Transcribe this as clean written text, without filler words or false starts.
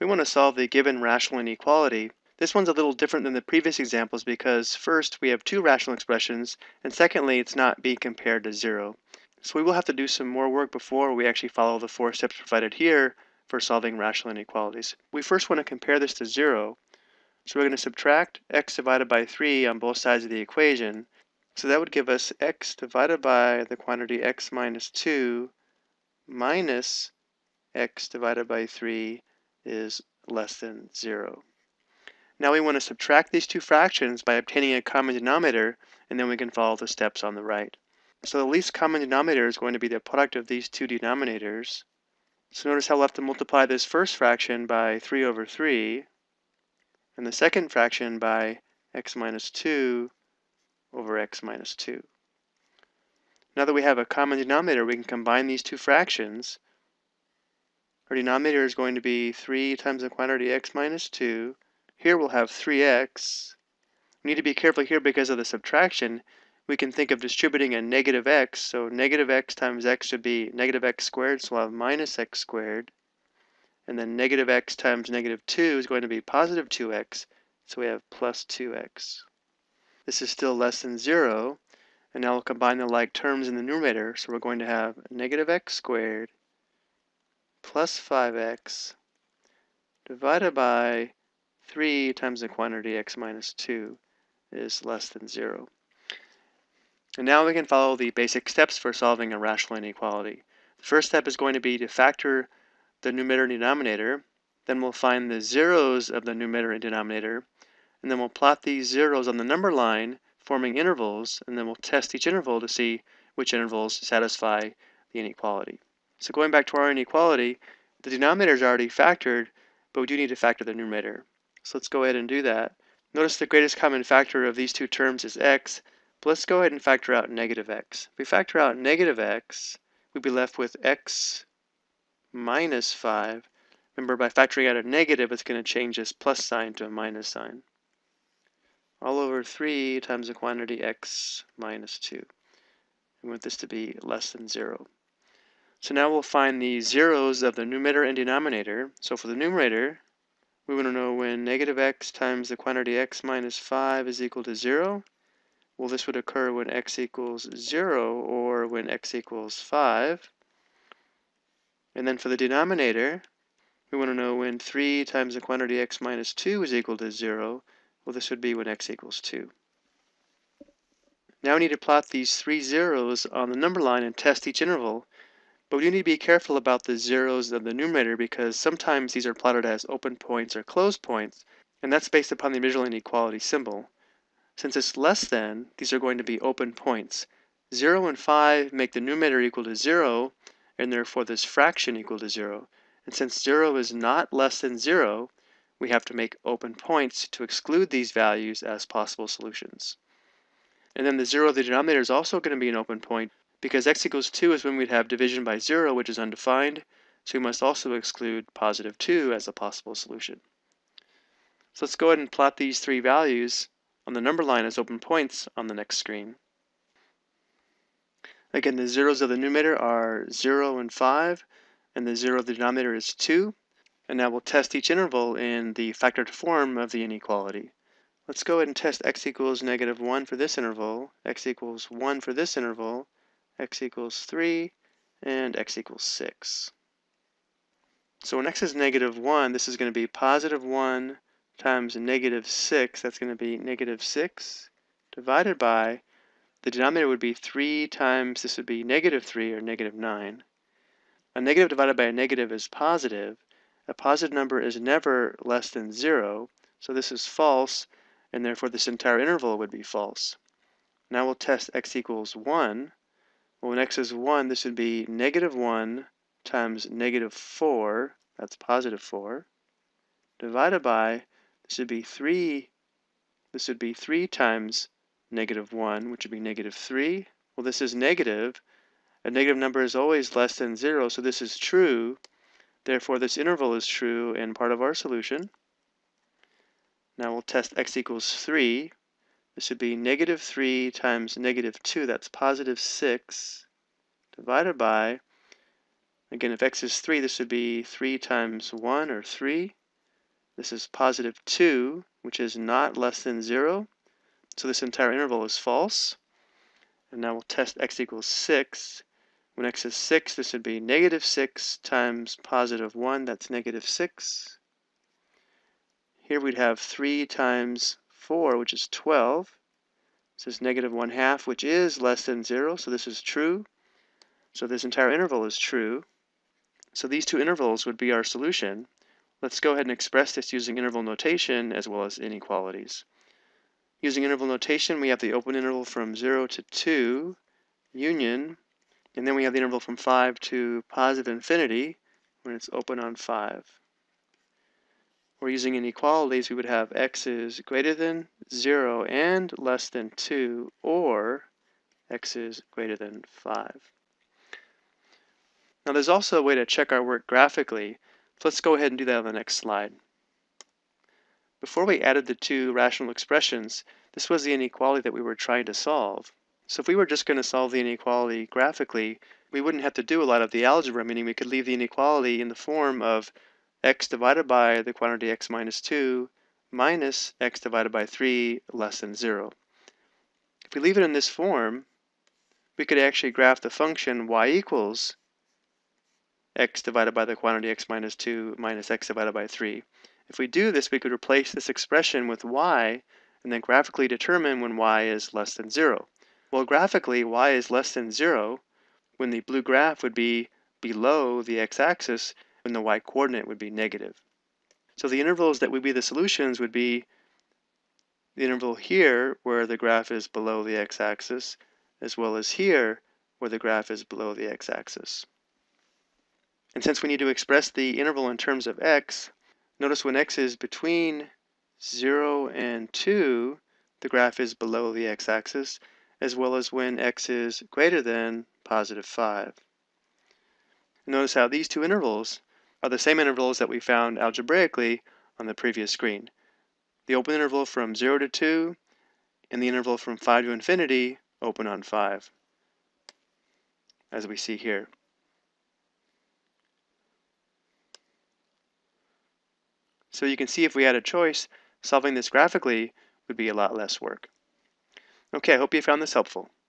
We want to solve the given rational inequality. This one's a little different than the previous examples because first, we have two rational expressions, and secondly, it's not being compared to 0. So we will have to do some more work before we actually follow the 4 steps provided here for solving rational inequalities. We first want to compare this to 0. So we're going to subtract x divided by 3 on both sides of the equation. So that would give us x divided by the quantity x minus 2 minus x divided by 3 is less than 0. Now we want to subtract these two fractions by obtaining a common denominator, and then we can follow the steps on the right. So the least common denominator is going to be the product of these two denominators. So notice how we'll have to multiply this first fraction by 3 over 3, and the second fraction by x minus 2 over x minus 2. Now that we have a common denominator, we can combine these two fractions. Our denominator is going to be 3 times the quantity x minus 2. Here we'll have 3x. We need to be careful here because of the subtraction. We can think of distributing a negative x, so negative x times x should be negative x squared, so we'll have minus x squared. And then negative x times negative 2 is going to be positive 2x, so we have plus 2x. This is still less than 0, and now we'll combine the like terms in the numerator, so we're going to have negative x squared plus 5x divided by 3 times the quantity x minus 2 is less than 0. And now we can follow the basic steps for solving a rational inequality. The first step is going to be to factor the numerator and denominator. Then we'll find the zeros of the numerator and denominator. And then we'll plot these zeros on the number line, forming intervals, and then we'll test each interval to see which intervals satisfy the inequality. So going back to our inequality, the denominator is already factored, but we do need to factor the numerator. So let's go ahead and do that. Notice the greatest common factor of these two terms is x, but let's go ahead and factor out negative x. If we factor out negative x, we'd be left with x minus 5. Remember, by factoring out a negative, it's going to change this plus sign to a minus sign. All over 3 times the quantity x minus 2. We want this to be less than 0. So now we'll find the zeros of the numerator and denominator. So for the numerator, we want to know when negative x times the quantity x minus 5 is equal to 0. Well, this would occur when x equals 0 or when x equals 5. And then for the denominator, we want to know when 3 times the quantity x minus 2 is equal to 0. Well, this would be when x equals 2. Now we need to plot these three zeros on the number line and test each interval. But we need to be careful about the zeros of the numerator because sometimes these are plotted as open points or closed points, and that's based upon the visual inequality symbol. Since it's less than, these are going to be open points. 0 and 5 make the numerator equal to 0, and therefore this fraction equal to 0. And since 0 is not less than 0, we have to make open points to exclude these values as possible solutions. And then the 0 of the denominator is also going to be an open point, because x equals 2 is when we'd have division by 0, which is undefined, so we must also exclude positive 2 as a possible solution. So let's go ahead and plot these three values on the number line as open points on the next screen. Again, the zeros of the numerator are 0 and 5, and the 0 of the denominator is 2. And now we'll test each interval in the factored form of the inequality. Let's go ahead and test x equals negative 1 for this interval, x equals 1 for this interval, x equals 3, and x equals 6. So when x is negative 1, this is going to be positive 1 times negative 6. That's going to be negative 6 divided by, the denominator would be 3 times, this would be negative 3 or negative 9. A negative divided by a negative is positive. A positive number is never less than 0, so this is false, and therefore this entire interval would be false. Now we'll test x equals 1. Well, when x is 1, this would be negative 1 times negative 4, that's positive 4, divided by, this would be 3 times negative 1, which would be negative 3. Well, this is negative. A negative number is always less than 0, so this is true. Therefore, this interval is true and part of our solution. Now we'll test x equals 3. This would be negative 3 times negative 2, that's positive 6, divided by, again, if x is 3, this would be 3 times 1, or 3. This is positive 2, which is not less than 0. So this entire interval is false. And now we'll test x equals 6. When x is 6, this would be negative 6 times positive 1. That's negative 6. Here we'd have 3 times 4, which is 12. This is negative 1/2, which is less than 0. So this is true. So this entire interval is true. So these two intervals would be our solution. Let's go ahead and express this using interval notation as well as inequalities. Using interval notation, we have the open interval from 0 to 2, union, and then we have the interval from 5 to positive infinity when it's open on 5. We're using inequalities, we would have x is greater than 0 and less than 2, or x is greater than 5. Now there's also a way to check our work graphically, so let's go ahead and do that on the next slide. Before we added the two rational expressions, this was the inequality that we were trying to solve. So if we were just going to solve the inequality graphically, we wouldn't have to do a lot of the algebra, meaning we could leave the inequality in the form of x divided by the quantity x minus 2 minus x divided by 3 less than 0. If we leave it in this form, we could actually graph the function y equals x divided by the quantity x minus 2 minus x divided by 3. If we do this, we could replace this expression with y and then graphically determine when y is less than 0. Well, graphically, y is less than 0 when the blue graph would be below the x-axis when the y-coordinate would be negative. So the intervals that would be the solutions would be the interval here where the graph is below the x-axis, as well as here where the graph is below the x-axis. And since we need to express the interval in terms of x, notice when x is between 0 and 2, the graph is below the x-axis, as well as when x is greater than positive 5. Notice how these two intervals are the same intervals that we found algebraically on the previous screen. The open interval from 0 to 2 and the interval from 5 to infinity open on 5, as we see here. So you can see if we had a choice, solving this graphically would be a lot less work. Okay, I hope you found this helpful.